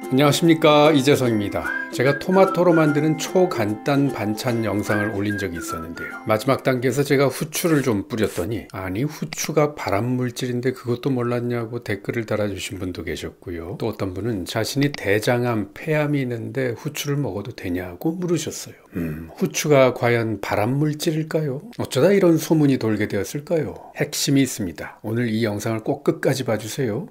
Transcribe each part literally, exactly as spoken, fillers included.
안녕하십니까, 이재성입니다. 제가 토마토로 만드는 초간단 반찬 영상을 올린 적이 있었는데요. 마지막 단계에서 제가 후추를 좀 뿌렸더니 아니 후추가 발암물질인데 그것도 몰랐냐고 댓글을 달아주신 분도 계셨고요. 또 어떤 분은 자신이 대장암, 폐암이 있는데 후추를 먹어도 되냐고 물으셨어요. 음, 후추가 과연 발암물질일까요? 어쩌다 이런 소문이 돌게 되었을까요? 핵심이 있습니다. 오늘 이 영상을 꼭 끝까지 봐주세요.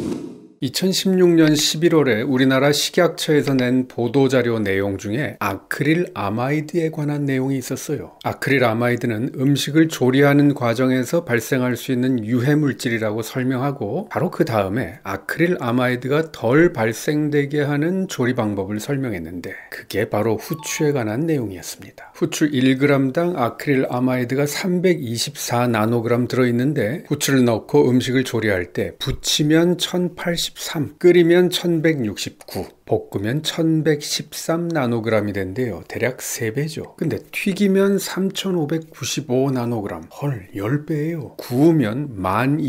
이천십육 년 십일월에 우리나라 식약처에서 낸 보도자료 내용 중에 아크릴 아마이드에 관한 내용이 있었어요. 아크릴 아마이드는 음식을 조리하는 과정에서 발생할 수 있는 유해물질이라고 설명하고 바로 그 다음에 아크릴 아마이드가 덜 발생되게 하는 조리 방법을 설명했는데 그게 바로 후추에 관한 내용이었습니다. 후추 일 그램당 아크릴 아마이드가 삼백이십사 나노그램 들어있는데 후추를 넣고 음식을 조리할 때 부치면 천팔십삼, 끓이면 천백육십구, 볶으면 천백십삼 나노그램이 된대요. 대략 세 배죠. 근데 튀기면 삼천오백구십오 나노그램. 헐, 십 배예요. 구우면 만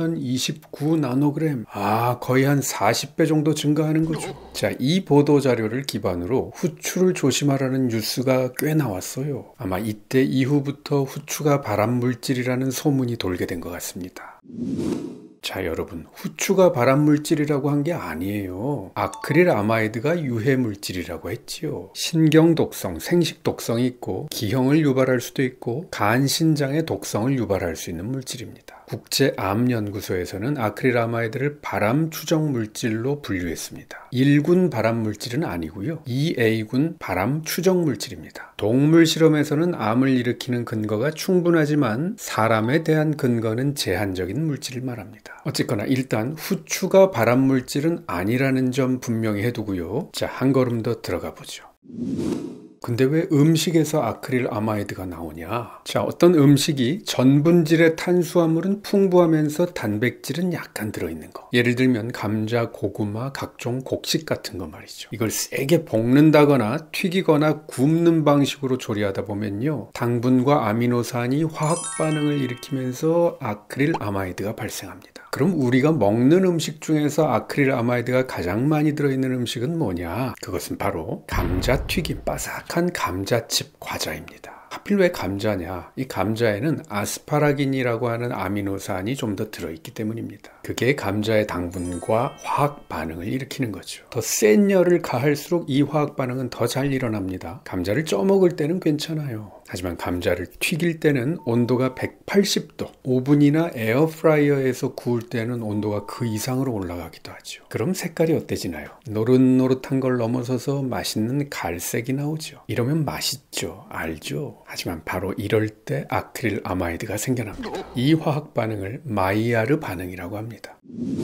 이천이십구 나노그램. 아, 거의 한 사십 배 정도 증가하는 거죠. 자, 이 보도자료를 기반으로 후추를 조심하라는 뉴스가 꽤 나왔어요. 아마 이때 이후부터 후추가 발암물질이라는 소문이 돌게 된 것 같습니다. 자, 여러분, 후추가 발암물질이라고 한 게 아니에요. 아크릴 아마이드가 유해물질이라고 했지요. 신경독성, 생식독성이 있고 기형을 유발할 수도 있고 간신장의 독성을 유발할 수 있는 물질입니다. 국제암연구소에서는 아크릴 아마이드를 발암 추정 물질로 분류했습니다. 일 군 발암 물질은 아니고요. 이 에이군 발암 추정 물질입니다. 동물 실험에서는 암을 일으키는 근거가 충분하지만 사람에 대한 근거는 제한적인 물질을 말합니다. 어쨌거나 일단 후추가 발암 물질은 아니라는 점 분명히 해두고요. 자, 한 걸음 더 들어가 보죠. 근데 왜 음식에서 아크릴 아마이드가 나오냐? 자, 어떤 음식이 전분질의 탄수화물은 풍부하면서 단백질은 약간 들어있는 거. 예를 들면 감자, 고구마, 각종 곡식 같은 거 말이죠. 이걸 세게 볶는다거나 튀기거나 굽는 방식으로 조리하다 보면요, 당분과 아미노산이 화학 반응을 일으키면서 아크릴 아마이드가 발생합니다. 그럼 우리가 먹는 음식 중에서 아크릴 아마이드가 가장 많이 들어있는 음식은 뭐냐? 그것은 바로 감자튀김, 바삭한 감자칩 과자입니다. 하필 왜 감자냐? 이 감자에는 아스파라긴이라고 하는 아미노산이 좀 더 들어있기 때문입니다. 그게 감자의 당분과 화학 반응을 일으키는 거죠. 더 센 열을 가할수록 이 화학 반응은 더 잘 일어납니다. 감자를 쪄먹을 때는 괜찮아요. 하지만 감자를 튀길 때는 온도가 백팔십 도, 오븐이나 에어프라이어에서 구울 때는 온도가 그 이상으로 올라가기도 하죠. 그럼 색깔이 어때지나요? 노릇노릇한 걸 넘어서서 맛있는 갈색이 나오죠. 이러면 맛있죠. 알죠? 하지만 바로 이럴 때 아크릴 아마이드가 생겨납니다. 이 화학 반응을 마이야르 반응이라고 합니다.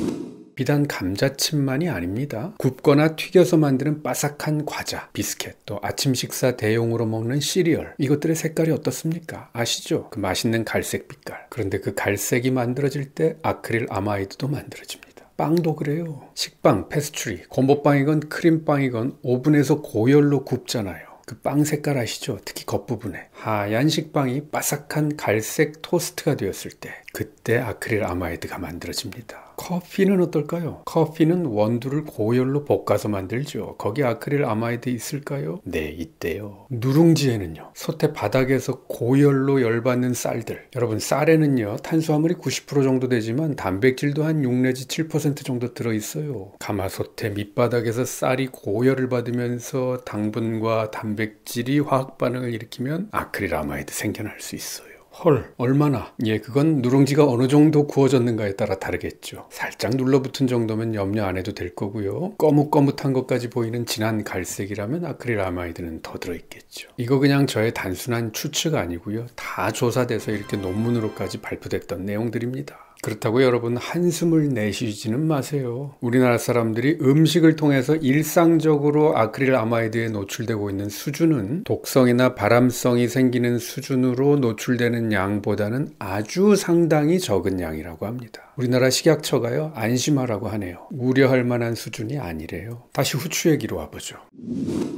비단 감자칩만이 아닙니다. 굽거나 튀겨서 만드는 바삭한 과자, 비스켓, 또 아침 식사 대용으로 먹는 시리얼, 이것들의 색깔이 어떻습니까? 아시죠? 그 맛있는 갈색 빛깔. 그런데 그 갈색이 만들어질 때 아크릴 아마이드도 만들어집니다. 빵도 그래요. 식빵, 페스츄리, 곰보빵이건 크림빵이건 오븐에서 고열로 굽잖아요. 그 빵 색깔 아시죠? 특히 겉부분에 하얀 식빵이 바삭한 갈색 토스트가 되었을 때 그때 아크릴 아마이드가 만들어집니다. 커피는 어떨까요? 커피는 원두를 고열로 볶아서 만들죠. 거기 아크릴 아마이드 있을까요? 네, 있대요. 누룽지에는요, 솥의 바닥에서 고열로 열받는 쌀들. 여러분, 쌀에는요 탄수화물이 구십 퍼센트 정도 되지만 단백질도 한 육 내지 칠 퍼센트 정도 들어있어요. 가마솥의 밑바닥에서 쌀이 고열을 받으면서 당분과 단백질이 화학 반응을 일으키면 아크릴 아마이드 생겨날 수 있어요. 헐, 얼마나? 예, 그건 누룽지가 어느 정도 구워졌는가에 따라 다르겠죠. 살짝 눌러붙은 정도면 염려 안 해도 될 거고요. 거뭇거뭇한 것까지 보이는 진한 갈색이라면 아크릴 아마이드는 더 들어있겠죠. 이거 그냥 저의 단순한 추측 아니고요. 다 조사돼서 이렇게 논문으로까지 발표됐던 내용들입니다. 그렇다고 여러분 한숨을 내쉬지는 마세요. 우리나라 사람들이 음식을 통해서 일상적으로 아크릴 아마이드에 노출되고 있는 수준은 독성이나 발암성이 생기는 수준으로 노출되는 양보다는 아주 상당히 적은 양이라고 합니다. 우리나라 식약처가요, 안심하라고 하네요. 우려할 만한 수준이 아니래요. 다시 후추 얘기로 와보죠.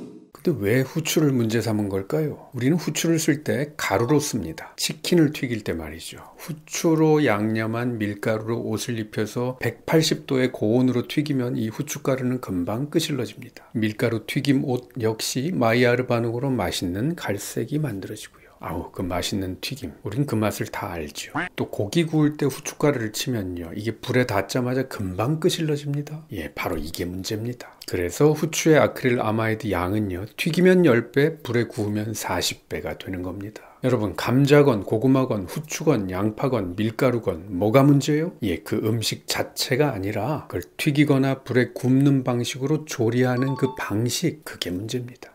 근데 왜 후추를 문제 삼은 걸까요? 우리는 후추를 쓸 때 가루로 씁니다. 치킨을 튀길 때 말이죠. 후추로 양념한 밀가루로 옷을 입혀서 백팔십 도의 고온으로 튀기면 이 후춧가루는 금방 끄실러집니다. 밀가루 튀김 옷 역시 마이야르 반응으로 맛있는 갈색이 만들어지고요. 아우, 그 맛있는 튀김. 우린 그 맛을 다 알죠. 또 고기 구울 때 후춧가루를 치면요, 이게 불에 닿자마자 금방 끄실러집니다. 예, 바로 이게 문제입니다. 그래서 후추의 아크릴 아마이드 양은요, 튀기면 십 배, 불에 구우면 사십 배가 되는 겁니다. 여러분, 감자건 고구마건 후추건 양파건 밀가루건 뭐가 문제예요? 예, 그 음식 자체가 아니라 그걸 튀기거나 불에 굽는 방식으로 조리하는 그 방식, 그게 문제입니다.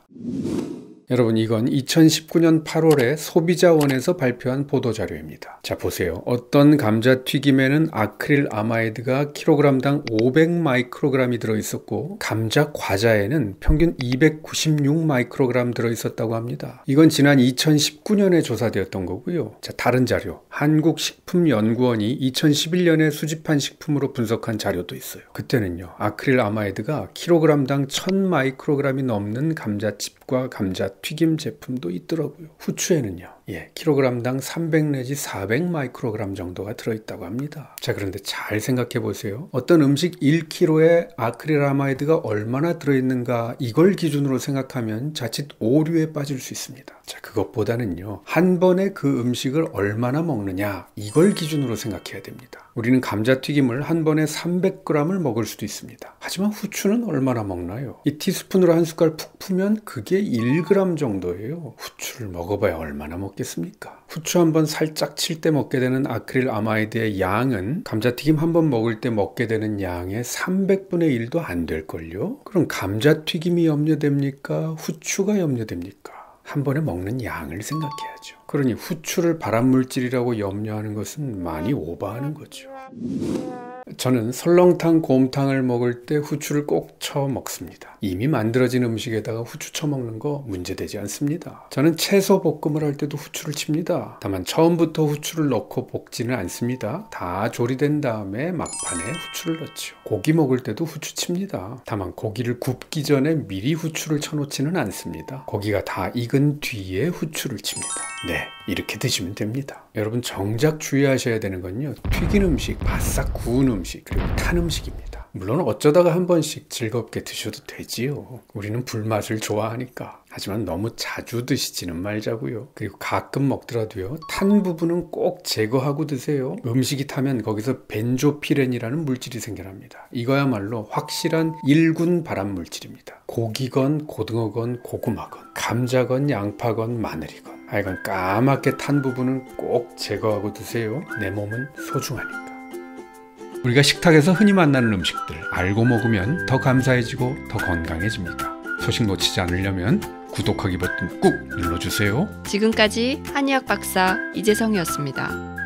여러분, 이건 이천십구 년 팔월에 소비자원에서 발표한 보도자료입니다. 자, 보세요. 어떤 감자튀김에는 아크릴 아마이드가 킬로그램당 오백 마이크로그램이 들어있었고, 감자 과자에는 평균 이백구십육 마이크로그램 들어있었다고 합니다. 이건 지난 이천십구 년에 조사되었던 거고요. 자, 다른 자료. 한국식품연구원이 이천십일 년에 수집한 식품으로 분석한 자료도 있어요. 그때는요, 아크릴 아마이드가 킬로그램당 천 마이크로그램이 넘는 감자칩과 감자 튀김 제품도 있더라고요. 후추에는요, 예, 킬로그램당 삼백 내지 사백 마이크로그램 정도가 들어있다고 합니다. 자, 그런데 잘 생각해 보세요. 어떤 음식 일 킬로그램에 아크릴 아마이드가 얼마나 들어있는가, 이걸 기준으로 생각하면 자칫 오류에 빠질 수 있습니다. 자, 그것보다는요, 한 번에 그 음식을 얼마나 먹느냐, 이걸 기준으로 생각해야 됩니다. 우리는 감자튀김을 한 번에 삼백 그램을 먹을 수도 있습니다. 하지만 후추는 얼마나 먹나요? 이 티스푼으로 한 숟갈 푹 푸면 그게 일 그램 정도예요. 후추를 먹어봐야 얼마나 먹겠습니까? 후추 한 번 살짝 칠 때 먹게 되는 아크릴 아마이드의 양은 감자튀김 한 번 먹을 때 먹게 되는 양의 삼백분의 일도 안 될걸요? 그럼 감자튀김이 염려됩니까? 후추가 염려됩니까? 한 번에 먹는 양을 생각해야죠. 그러니 후추를 발암물질이라고 염려하는 것은 많이 오버하는 거죠. 저는 설렁탕, 곰탕을 먹을 때 후추를 꼭 쳐 먹습니다. 이미 만들어진 음식에다가 후추 쳐 먹는 거 문제되지 않습니다. 저는 채소 볶음을 할 때도 후추를 칩니다. 다만 처음부터 후추를 넣고 볶지는 않습니다. 다 조리된 다음에 막판에 후추를 넣죠. 고기 먹을 때도 후추 칩니다. 다만 고기를 굽기 전에 미리 후추를 쳐놓지는 않습니다. 고기가 다 익은 뒤에 후추를 칩니다. 네, 이렇게 드시면 됩니다. 여러분, 정작 주의하셔야 되는 건요, 튀긴 음식, 바싹 구운 음식, 그리고 탄 음식입니다. 물론 어쩌다가 한 번씩 즐겁게 드셔도 되지요. 우리는 불맛을 좋아하니까. 하지만 너무 자주 드시지는 말자고요. 그리고 가끔 먹더라도요, 탄 부분은 꼭 제거하고 드세요. 음식이 타면 거기서 벤조피렌이라는 물질이 생겨납니다. 이거야말로 확실한 일군 발암 물질입니다. 고기건 고등어건 고구마건 감자건 양파건 마늘이건 하여간 까맣게 탄 부분은 꼭 제거하고 드세요. 내 몸은 소중하니까. 우리가 식탁에서 흔히 만나는 음식들 알고 먹으면 더 감사해지고 더 건강해집니다. 소식 놓치지 않으려면 구독하기 버튼 꾹 눌러주세요. 지금까지 한의학 박사 이재성이었습니다.